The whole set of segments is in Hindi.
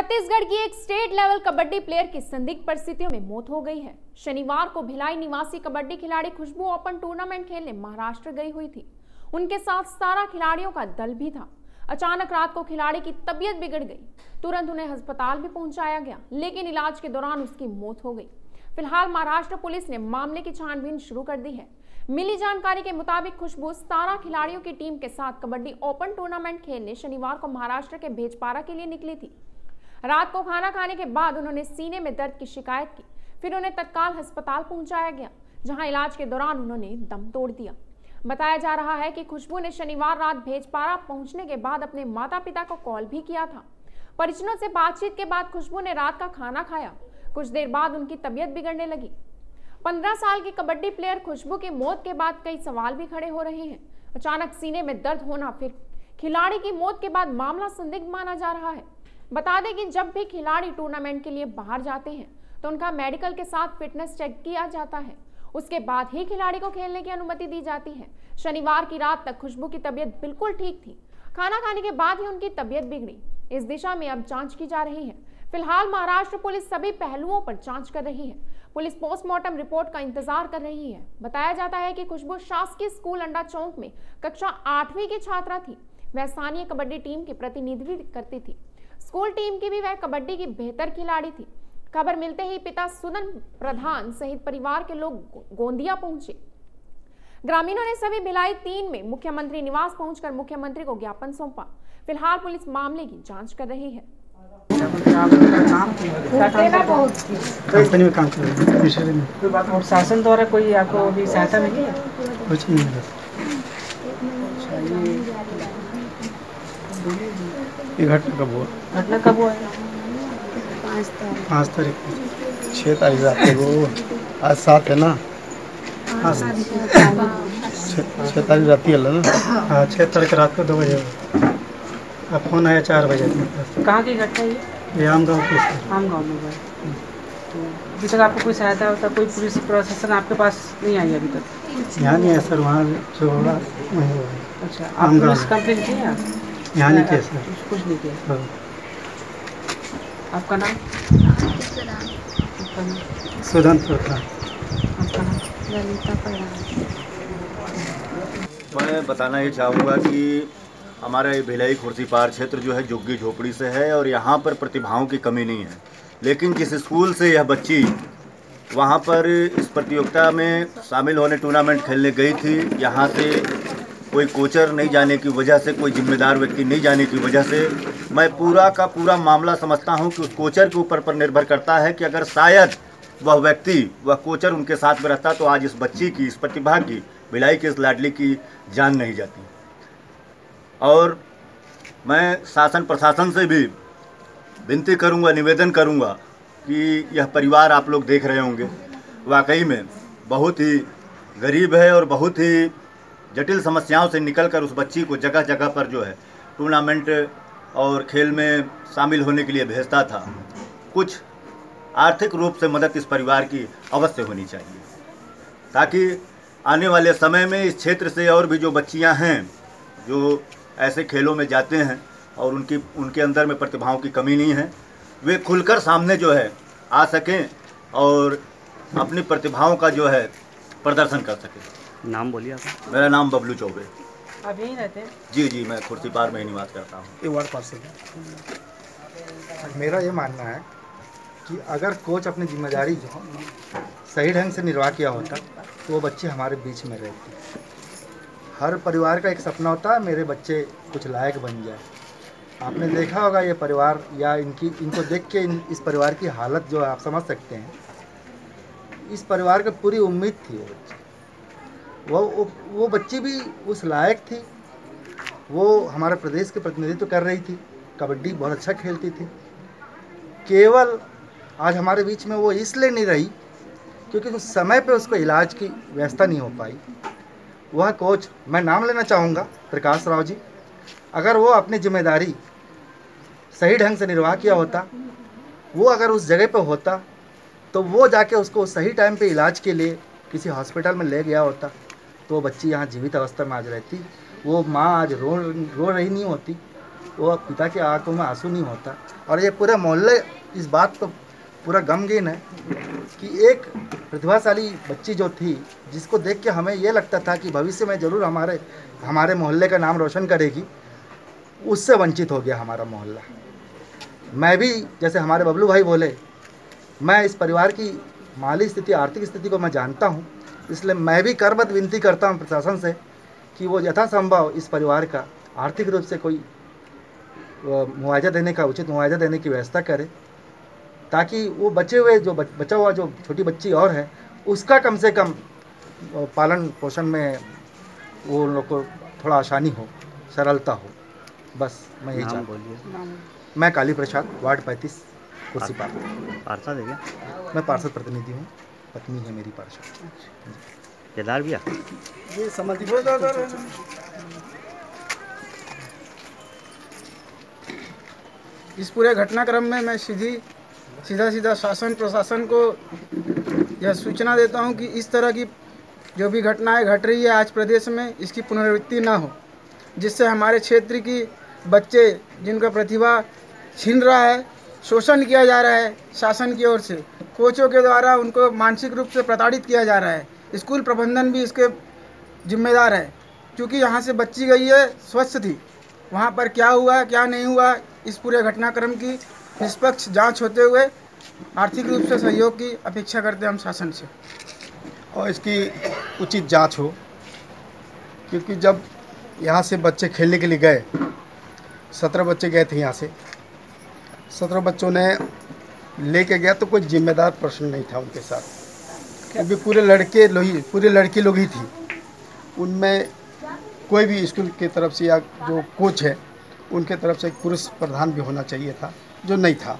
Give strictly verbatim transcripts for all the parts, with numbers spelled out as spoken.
छत्तीसगढ़ की एक स्टेट लेवल कबड्डी प्लेयर की संदिग्ध परिस्थितियों में मौत हो गई है। शनिवार को भिलाई निवासी कबड्डी खिलाड़ी खुशबू ओपन टूर्नामेंट खेलने महाराष्ट्र गई हुई थी। उनके साथ सतारह खिलाड़ियों का दल भी था। अचानक रात को खिलाड़ी की तबीयत बिगड़ गई। तुरंत उन्हें अस्पताल भी पहुंचाया गया, लेकिन इलाज के दौरान उसकी मौत हो गई। फिलहाल महाराष्ट्र पुलिस ने मामले की छानबीन शुरू कर दी है। मिली जानकारी के मुताबिक खुशबू सतारह खिलाड़ियों की टीम के साथ कबड्डी ओपन टूर्नामेंट खेलने शनिवार को महाराष्ट्र के भेजपारा के लिए निकली थी। रात को खाना खाने के बाद उन्होंने सीने में दर्द की शिकायत की। फिर उन्हें तत्काल अस्पताल पहुंचाया गया, जहां इलाज के दौरान उन्होंने दम तोड़ दिया। बताया जा रहा है कि खुशबू ने शनिवार रात भेजपारा पहुंचने के बाद अपने माता पिता को कॉल भी किया था। परिजनों से बातचीत के बाद खुशबू ने रात का खाना खाया। कुछ देर बाद उनकी तबीयत बिगड़ने लगी। पंद्रह साल की कबड्डी प्लेयर खुशबू की मौत के बाद कई सवाल भी खड़े हो रहे हैं। अचानक सीने में दर्द होना, फिर खिलाड़ी की मौत के बाद मामला संदिग्ध माना जा रहा है। बता दें कि जब भी खिलाड़ी टूर्नामेंट के लिए बाहर जाते हैं तो उनका मेडिकल के साथ फिटनेस चेक किया जाता है। उसके बाद ही खिलाड़ी को खेलने की अनुमति दी जाती है। शनिवार की रात तक खुशबू की तबीयत बिल्कुल ठीक थी। खाना खाने के बाद ही उनकी तबीयत बिगड़ी। इस दिशा में अब जांच की जा रही है। फिलहाल महाराष्ट्र पुलिस सभी पहलुओं पर जांच कर रही है। पुलिस पोस्टमार्टम रिपोर्ट का इंतजार कर रही है। बताया जाता है कि खुशबू शासकीय स्कूल अंडा चौक में कक्षा आठवीं की छात्रा थी। वह स्थानीय कबड्डी टीम की प्रतिनिधित्व करती थी। स्कूल टीम की भी वह कबड्डी की बेहतर खिलाड़ी थी। खबर मिलते ही पिता सुदन प्रधान सहित परिवार के लोग गोंदिया पहुंचे। ग्रामीणों ने सभी भिलाई तीन में मुख्यमंत्री निवास पहुंचकर मुख्यमंत्री को ज्ञापन सौंपा। फिलहाल पुलिस मामले की जांच कर रही है। कंपनी में काम कर रहे हैं। और शासन द्वारा कोई आपको भी सहायता मिली है? कुछ नहीं मिला। ये घटना कब हुआ? घटना कब हुआ है? पाँच तारीख को छः तारीख रात को। आज सात है ना? हाँ, छः तारीख रात ही है ना? हाँ, छः तारीख रात को दो बजे अब फोन आया चार बजे। कहाँ की घटना है? ये आम गाँव की। आम गाँव में हुआ। तो अभी तक आपको कोई सहायता होता, कोई पुलिस प्रशासन आपके पास नहीं आई अभी तक? यहाँ नहीं है सर, वहाँ जो होगा वहीं होगा। अच्छा, आप पुलिस कंप्लेन की है? यहाँ नहीं किया सर। कुछ नहीं किया। हाँ। आपका नाम? सुदन प्रधान। आपका नाम? ललिता प्रधान। मैं बताना ये चाहूँगा कि हमारा ये भिलाई खुर्सीपार क्षेत्र जो है झुग्गी झोपड़ी से है और यहाँ पर प्रतिभाओं की कमी नहीं है। लेकिन जिस स्कूल से यह बच्ची वहाँ पर इस प्रतियोगिता में शामिल होने टूर्नामेंट खेलने गई थी, यहाँ से कोई कोचर नहीं जाने की वजह से, कोई जिम्मेदार व्यक्ति नहीं जाने की वजह से, मैं पूरा का पूरा मामला समझता हूँ कि उस कोचर के ऊपर पर निर्भर करता है कि अगर शायद वह व्यक्ति, वह कोचर उनके साथ में रहता तो आज इस बच्ची की, इस प्रतिभा की, भिलाई की इस लाडली की जान नहीं जाती। और मैं शासन प्रशासन से भी विनती करूंगा, निवेदन करूंगा कि यह परिवार आप लोग देख रहे होंगे, वाकई में बहुत ही गरीब है और बहुत ही जटिल समस्याओं से निकलकर उस बच्ची को जगह जगह पर जो है टूर्नामेंट और खेल में शामिल होने के लिए भेजता था। कुछ आर्थिक रूप से मदद इस परिवार की अवश्य होनी चाहिए, ताकि आने वाले समय में इस क्षेत्र से और भी जो बच्चियां हैं जो ऐसे खेलों में जाते हैं और उनकी उनके अंदर में प्रतिभाओं की कमी नहीं है, वे खुलकर सामने जो है आ सकें और अपनी प्रतिभाओं का जो है प्रदर्शन कर सकें। नाम बोलिए आप। मेरा नाम बबलू चौबे। आप यहीं रहते हैं? जी जी, मैं खुर्सीपार में ही निवास करता हूँ। ये वार्ड पार्षद है। मेरा ये मानना है कि अगर कोच अपनी जिम्मेदारी जो सही ढंग से निर्वाह किया होता तो वो बच्चे हमारे बीच में रहते। हर परिवार का एक सपना होता है मेरे बच्चे कुछ लायक बन जाए। आपने देखा होगा ये परिवार, या इनकी इनको देख के इन, इस परिवार की हालत जो है आप समझ सकते हैं। इस परिवार को पूरी उम्मीद थी वो बच्चे, वो वो, वो बच्ची भी उस लायक थी। वो हमारे प्रदेश के प्रतिनिधित्व कर रही थी, कबड्डी बहुत अच्छा खेलती थी। केवल आज हमारे बीच में वो इसलिए नहीं रही क्योंकि उस समय पे उसको इलाज की व्यवस्था नहीं हो पाई। वह कोच, मैं नाम लेना चाहूँगा, प्रकाश राव जी, अगर वो अपनी जिम्मेदारी सही ढंग से निर्वाह किया होता, वो अगर उस जगह पे होता तो वो जाके उसको सही टाइम पे इलाज के लिए किसी हॉस्पिटल में ले गया होता तो वो बच्ची यहाँ जीवित अवस्था में आज रहती। वो माँ आज रो रो रही नहीं होती। वो पिता की आंखों में आंसू नहीं होता। और ये पूरा मोहल्ले इस बात को पूरा गमगीन है कि एक प्रतिभाशाली बच्ची जो थी, जिसको देख के हमें ये लगता था कि भविष्य में ज़रूर हमारे हमारे मोहल्ले का नाम रोशन करेगी, उससे वंचित हो गया हमारा मोहल्ला। मैं भी, जैसे हमारे बबलू भाई बोले, मैं इस परिवार की माली स्थिति, आर्थिक स्थिति को मैं जानता हूँ, इसलिए मैं भी करबद्ध विनती करता हूँ प्रशासन से कि वो यथासंभव इस परिवार का आर्थिक रूप से कोई मुआवजा देने का, उचित मुआवजा देने की व्यवस्था करे, ताकि वो बचे हुए जो बचा हुआ जो छोटी बच्ची और है, उसका कम से कम पालन पोषण में वो उन लोग को थोड़ा आसानी हो, सरलता हो। बस मैं यही चाहता हूँ। मैं काली प्रसाद, वार्ड पैंतीस, कुर्सी पार्षद। पार्षद है क्या? मैं पार्षद प्रतिनिधि हूँ, पत्नी है मेरी पार्षद। केदार भैया ये समझ इस पूरे घटनाक्रम में मैं सीधी सीधा सीधा शासन प्रशासन को यह सूचना देता हूं कि इस तरह की जो भी घटनाएं घट रही है आज प्रदेश में, इसकी पुनरावृत्ति ना हो, जिससे हमारे क्षेत्र की बच्चे जिनका प्रतिभा छीन रहा है, शोषण किया जा रहा है शासन की ओर से, कोचों के द्वारा उनको मानसिक रूप से प्रताड़ित किया जा रहा है। स्कूल प्रबंधन भी इसके जिम्मेदार है, क्योंकि यहाँ से बच्ची गई है, स्वस्थ थी, वहाँ पर क्या हुआ क्या नहीं हुआ, इस पूरे घटनाक्रम की निष्पक्ष जांच होते हुए आर्थिक रूप से सहयोग की अपेक्षा करते हैं हम शासन से, और इसकी उचित जांच हो। क्योंकि जब यहाँ से बच्चे खेलने के लिए गए, सत्रह बच्चे गए थे यहाँ से, सत्रह बच्चों ने लेके गया तो कोई जिम्मेदार पर्सन नहीं था उनके साथ, क्योंकि पूरे लड़के लोग ही पूरे लड़की लोग ही थी। उनमें कोई भी स्कूल की तरफ से या जो कोच है उनके तरफ से एक पुरुष प्रधान भी होना चाहिए था, जो नहीं था।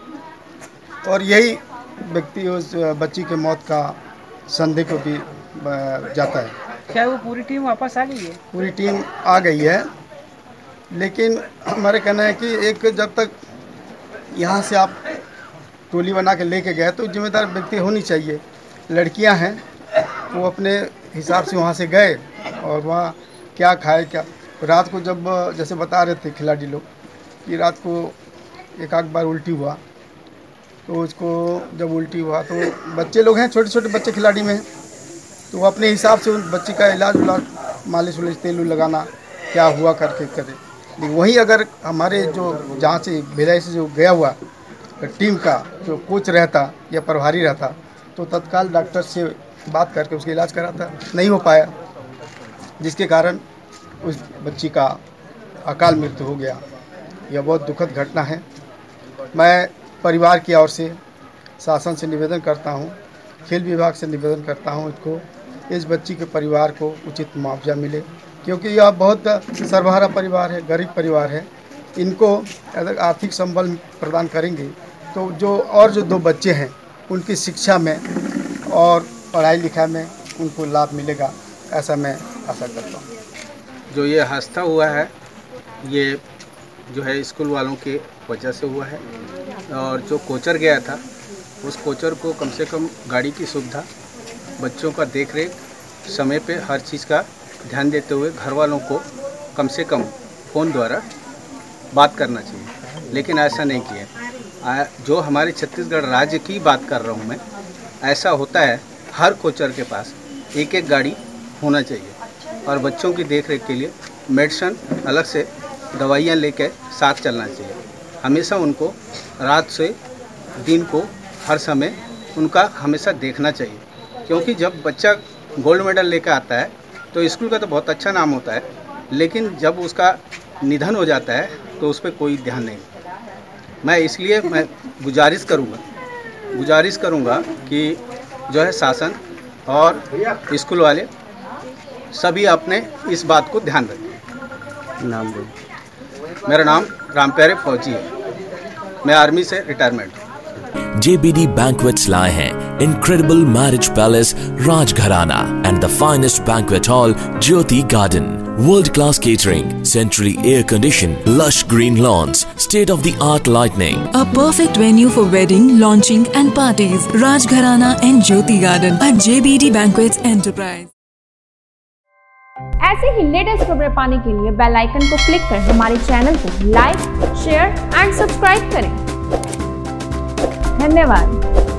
और यही व्यक्ति उस बच्ची के मौत का संदेह को भी जाता है। क्या वो पूरी टीम वापस आ गई है? पूरी टीम आ गई है, लेकिन हमारे कहना है कि एक जब तक यहाँ से आप टोली बना के लेके गए तो जिम्मेदार व्यक्ति होनी चाहिए। लड़कियां हैं, वो अपने हिसाब से वहाँ से गए और वहाँ क्या खाए क्या, रात को जब जैसे बता रहे थे खिलाड़ी लोग कि रात को एक आध बार उल्टी हुआ, तो उसको जब उल्टी हुआ तो बच्चे लोग हैं, छोटे छोटे बच्चे खिलाड़ी में हैं, तो वो अपने हिसाब से उस बच्ची का इलाज उलाज, मालिश उलिश, तेल लगाना क्या हुआ करके करे। लेकिन वहीं अगर हमारे जो जहाँ से भिलाई से जो गया हुआ टीम का जो कोच रहता या प्रभारी रहता, तो तत्काल डॉक्टर से बात करके उसका इलाज कराता, नहीं हो पाया, जिसके कारण उस बच्ची का अकाल मृत्यु हो गया। यह बहुत दुखद घटना है। मैं परिवार की ओर से शासन से निवेदन करता हूं, खेल विभाग से निवेदन करता हूं, इसको इस बच्ची के परिवार को उचित मुआवजा मिले, क्योंकि यह बहुत सर्वहारा परिवार है, गरीब परिवार है। इनको अगर आर्थिक संबल प्रदान करेंगे तो जो और जो दो बच्चे हैं उनकी शिक्षा में और पढ़ाई लिखाई में उनको लाभ मिलेगा, ऐसा मैं आशा करता हूँ। जो ये हादसा हुआ है ये जो है स्कूल वालों के वजह से हुआ है, और जो कोचर गया था उस कोचर को कम से कम गाड़ी की सुविधा, बच्चों का देख रेख, समय पे हर चीज़ का ध्यान देते हुए घर वालों को कम से कम फ़ोन द्वारा बात करना चाहिए, लेकिन ऐसा नहीं किया। जो हमारे छत्तीसगढ़ राज्य की बात कर रहा हूँ मैं, ऐसा होता है हर कोचर के पास एक एक गाड़ी होना चाहिए, और बच्चों की देख रेख के लिए मेडिसिन अलग से दवाइयाँ लेकर साथ चलना चाहिए। हमेशा उनको रात से दिन को हर समय उनका हमेशा देखना चाहिए, क्योंकि जब बच्चा गोल्ड मेडल लेकर आता है तो स्कूल का तो बहुत अच्छा नाम होता है, लेकिन जब उसका निधन हो जाता है तो उस पर कोई ध्यान नहीं। मैं इसलिए मैं गुजारिश करूँगा गुजारिश करूँगा कि जो है शासन और स्कूल वाले सभी अपने इस बात को ध्यान रखें। नाम दो। मेरा नाम रामप्यारे फौजी है, मैं आर्मी से रिटायरमेंट हूँ। J B D Banquets लाए हैं Incredible Marriage Palace Rajgharana and the finest banquet hall Jyoti Garden. World-class catering, centrally air-conditioned, lush green lawns, state-of-the-art lighting. A perfect venue for wedding, launching and parties. Rajgharana and Jyoti Garden at J B D Banquets Enterprise. ऐसे ही लेटेस्ट खबरें पाने के लिए बेल आइकन को क्लिक कर हमारे चैनल को लाइक, शेयर एंड सब्सक्राइब करें। धन्यवाद।